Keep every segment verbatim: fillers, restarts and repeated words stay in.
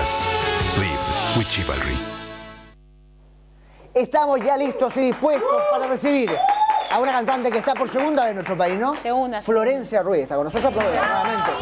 Plus. Live with Chivalry. Estamos ya listos y dispuestos para recibir a una cantante que está por segunda vez en nuestro país, ¿no? Segunda. Florencia Ruiz está con nosotros. Aplaudimos nuevamente.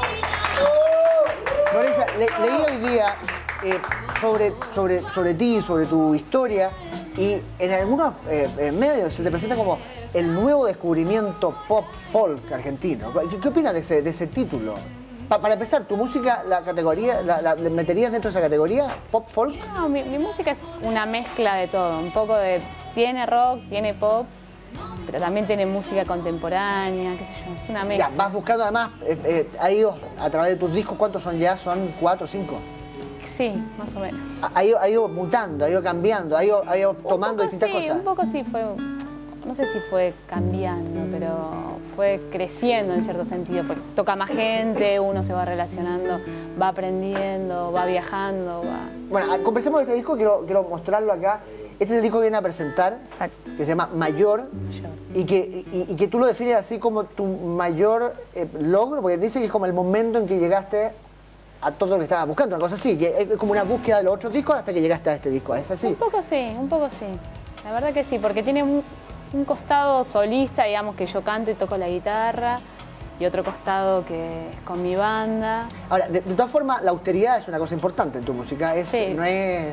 Florencia, le, leí hoy día eh, sobre, sobre, sobre ti, sobre tu historia, y en algunos eh, medios se te presenta como el nuevo descubrimiento pop folk argentino. ¿Qué, qué opinas de ese, de ese título? Pa, para empezar, ¿tu música, la categoría, la, la meterías dentro de esa categoría, pop folk? No, mi, mi música es una mezcla de todo, un poco de... Tiene rock, tiene pop, pero también tiene música contemporánea, qué sé yo, es una mezcla. Ya, vas buscando además, eh, eh, ha ido a través de tus discos, ¿cuántos son ya? ¿Son cuatro o cinco? Sí, más o menos. Ha, ha, ido, ha ido mutando, ha ido cambiando, ha ido, ha ido tomando distintas sí, cosas. Un poco sí, fue, no sé si fue cambiando, pero fue creciendo en cierto sentido, porque toca más gente, uno se va relacionando, va aprendiendo, va viajando, va... Bueno, conversemos de este disco, quiero, quiero mostrarlo acá. Este es el disco que viene a presentar, Exacto. que se llama Mayor, Mayor. Y, que, y, y que tú lo defines así como tu mayor eh, logro, porque dice que es como el momento en que llegaste a todo lo que estabas buscando, una cosa así, que es como una búsqueda de los otros discos hasta que llegaste a este disco, ¿es así? Un poco sí, un poco sí. La verdad que sí, porque tiene un, un costado solista, digamos, que yo canto y toco la guitarra, y otro costado que es con mi banda. Ahora, de, de todas formas, la austeridad es una cosa importante en tu música, es, Sí. no es...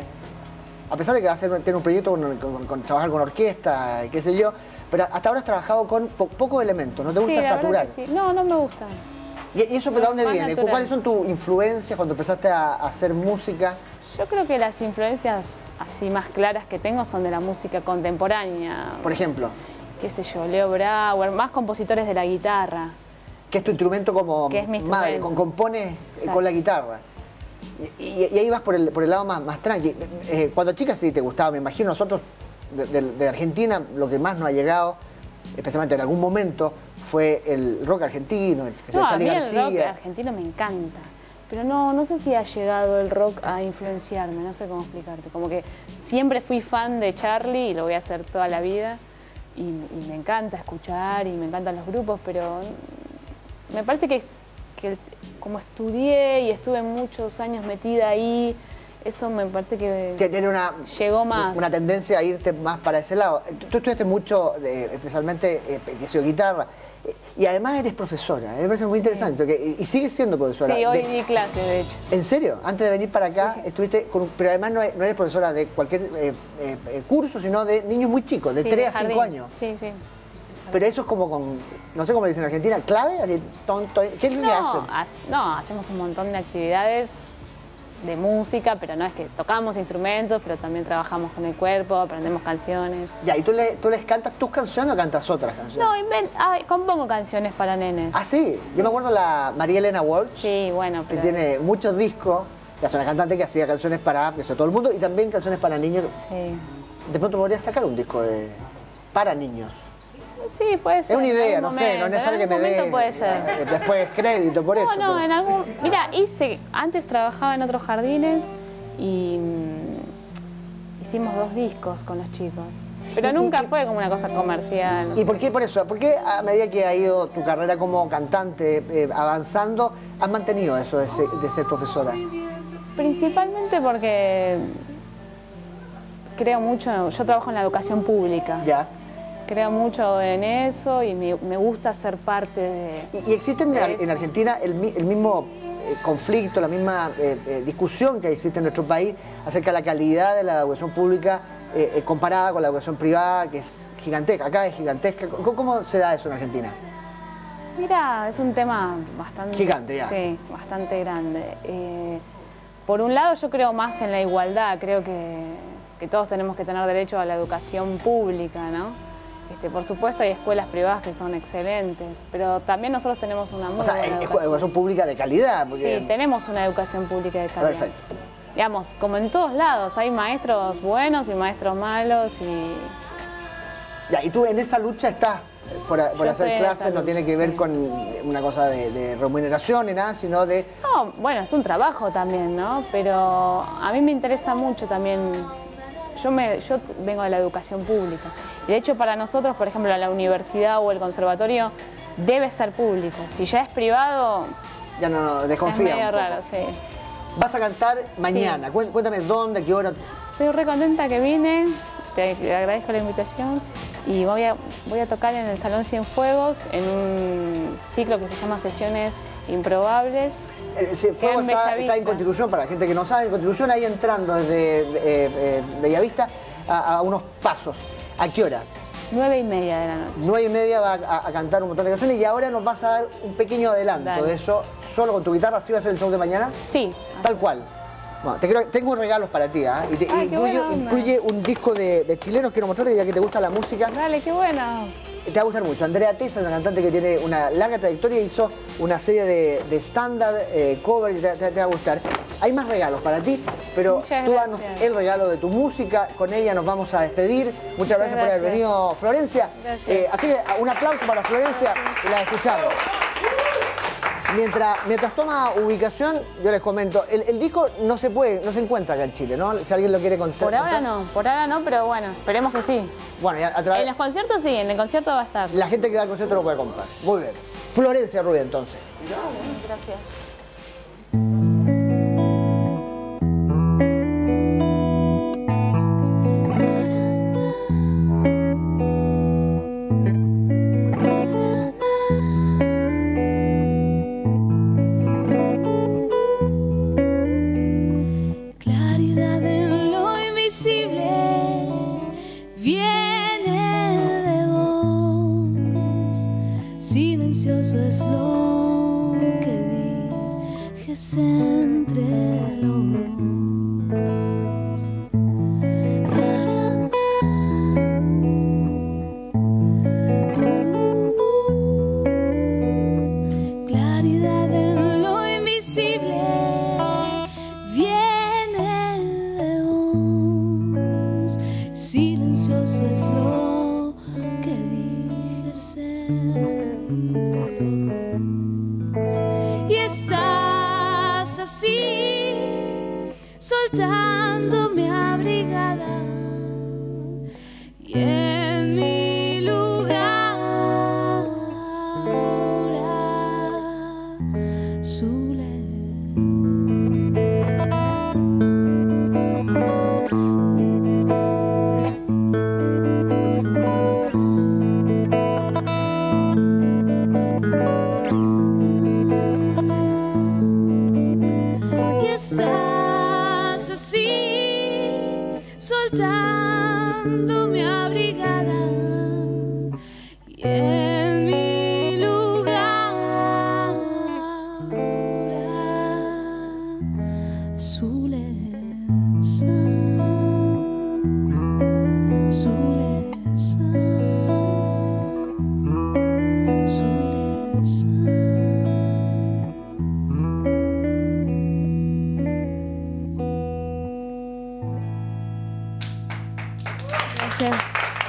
A pesar de que vas a hacer, tener un proyecto con, con, con trabajar con orquesta, qué sé yo, pero hasta ahora has trabajado con po, pocos elementos, ¿no te gusta Sí, la saturar? verdad que sí. No, no me gusta. ¿Y, y eso de No, dónde más viene? natural. ¿Cuáles son tus influencias cuando empezaste a, a hacer música? Yo creo que las influencias así más claras que tengo son de la música contemporánea. Por ejemplo, Qué sé yo, Leo Brauer, más compositores de la guitarra. ¿qué es tu instrumento como Que es mi madre? instrumento. Con, compones eh, Exacto. con la guitarra. Y, y- y ahí vas por el, por el lado más, más tranqui. Eh, cuando chica sí te gustaba, me imagino nosotros de, de- de Argentina lo que más nos ha llegado, especialmente en algún momento, fue el rock argentino, que sea No, a Charly mí el rock García. argentino me encanta. Pero no, no sé si ha llegado el rock a influenciarme, no sé cómo explicarte. Como que siempre fui fan de Charly y lo voy a hacer toda la vida. Y, y me encanta escuchar y me encantan los grupos, pero me parece que, que el- como estudié y estuve muchos años metida ahí, eso me parece que Que tiene una, llegó más. una tendencia a irte más para ese lado. Tú, tú estudiaste mucho, de, especialmente, eh, que sé yo, guitarra, eh, y además eres profesora, eh, me parece muy interesante, que, y, y sigues siendo profesora. Sí, hoy De- di clase, de hecho. ¿En serio? Antes de venir para acá, Sí. estuviste con un- pero además no, no eres profesora de cualquier eh, eh, eh, curso, sino de niños muy chicos, de Sí, tres a jardín. cinco años. Sí, sí. Pero eso es como con, no sé cómo le dicen en Argentina, clave, así, tonto, ¿qué es lo que No, hacen? ha- no, hacemos un montón de actividades de música, pero no es que tocamos instrumentos, pero también trabajamos con el cuerpo, aprendemos canciones. Ya, ¿y tú, le, tú les cantas tus canciones o cantas otras canciones? No, invent ay, compongo canciones para nenes. Ah, sí, yo me acuerdo la María Elena Walsh, Sí, bueno, que pero... tiene muchos discos, que es una cantante que hacía canciones para que sea, todo el mundo y también canciones para niños. Sí. De pronto podrías sacar un disco de para niños. Sí, puede ser. Es una en idea, algún no sé, no es momento, necesario que en me algún dé momento puede ser. eh, después crédito por eso. No, no, pero- en algún... Mira, hice... Antes trabajaba en otros jardines y mm, hicimos dos discos con los chicos. Pero Y- y- nunca y- fue como una cosa comercial. ¿Y por qué por eso? ¿Por qué a medida que ha ido tu carrera como cantante eh, avanzando, has mantenido eso de ser, de ser profesora? Principalmente porque creo mucho... Yo trabajo en la educación pública. Ya. Creo mucho en eso y me, me gusta ser parte de... ¿Y, y existe en, Ar- Eso. en Argentina el, mi- el mismo eh, conflicto, la misma eh, eh, discusión que existe en nuestro país acerca de la calidad de la educación pública eh, eh, comparada con la educación privada, que es gigantesca? Acá es gigantesca. ¿Cómo, cómo se da eso en Argentina? Mira, es un tema bastante... Gigante, ya. Sí, bastante grande. Eh, por un lado yo creo más en la igualdad, creo que, que todos tenemos que tener derecho a la educación pública, ¿no? Este, por supuesto hay escuelas privadas que son excelentes, pero también nosotros tenemos una muy O sea, buena es, es educación. educación pública de calidad. Porque... Sí, tenemos una educación pública de calidad. Perfecto. Digamos, como en todos lados, hay maestros buenos y maestros malos y... Ya, y tú en esa lucha estás por, por Yo hacer estoy en clases, esa no tiene lucha, que ver sí. con una cosa de, de remuneración ni nada, sino de... No, bueno, es un trabajo también, ¿no? Pero a mí me interesa mucho también, yo, me, yo vengo de la educación pública. Y de hecho para nosotros, por ejemplo, la universidad o el conservatorio debe ser público. Si ya es privado, Ya no, no es desconfía. medio un poco. raro, sí. Vas a cantar mañana. Sí. Cuéntame dónde, a qué hora. Estoy re contenta que vine, te, te agradezco la invitación y voy a, voy a tocar en el Salón Cienfuegos en un ciclo que se llama Sesiones Improbables. El Cienfuegos está, está en Constitución, para la gente que no sabe, en Constitución, ahí entrando desde eh, eh, Bellavista a, a unos pasos. ¿A qué hora? Nueve y media de la noche. Nueve y media va a, a cantar un montón de canciones y ahora nos vas a dar un pequeño adelanto Dale. de eso, solo con tu guitarra. ¿Así va a ser el show de mañana? Sí. Tal cual. Bueno, te quiero, tengo regalos para ti, ¿eh? Y te, Ay, incluye, incluye un disco de, de chilenos, quiero mostrarte, ya que te gusta la música. Dale, qué bueno. Te va a gustar mucho. Andrea Tesa, una cantante que tiene una larga trayectoria, hizo una serie de, de estándar, eh, cover, y te, te, te va a gustar. Hay más regalos para ti, pero Muchas tú danos gracias. el regalo de tu música. Con ella nos vamos a despedir. Muchas, Muchas gracias, por haber gracias. venido, Florencia. Gracias. Eh, así que un aplauso para Florencia y la escuchamos. Mientras, mientras toma ubicación, yo les comento, el, el disco no se puede, no se encuentra acá en Chile, ¿no? Si alguien lo quiere contar. Por ahora no, por ahora no, pero bueno, esperemos que sí. Bueno, ya a través... En los conciertos sí, en el concierto va a estar. La gente que va al concierto lo puede comprar. Muy bien. Florencia Rubio, entonces. Gracias. Claridad en lo invisible viene de vos. Silencioso es lo que dijes entre los dos. Claridad en lo invisible viene de vos. Silencioso es lo que dijes entre los dos. Y estás así, soltando mi abrigada. Y en mi lugar ahora Zules. Y estás así, soltando mi abrigada. Y en mi lugar ahora Zulesa, Zulesa, Zulesa. Gracias.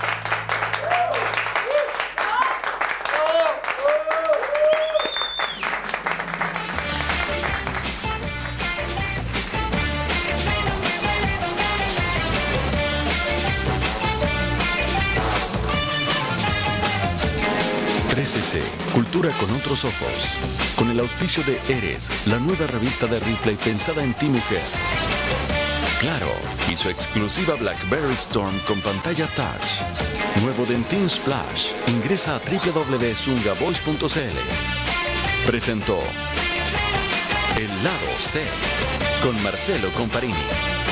trece ce, Cultura con otros ojos. Con el auspicio de Eres, la nueva revista de Ripley pensada en ti, mujer. Claro, y su exclusiva BlackBerry Storm con pantalla touch. Nuevo Dentin Splash. Ingresa a w w w punto zungavoice punto c l. Presentó El Lado C con Marcelo Comparini.